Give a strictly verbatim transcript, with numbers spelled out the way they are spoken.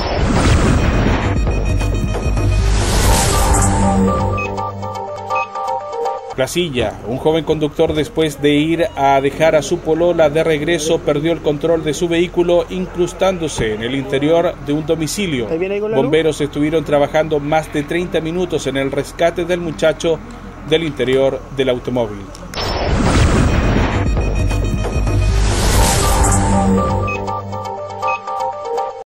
Placilla, un joven conductor después de ir a dejar a su polola de regreso perdió el control de su vehículo incrustándose en el interior de un domicilio. Bomberos estuvieron trabajando más de treinta minutos en el rescate del muchacho del interior del automóvil.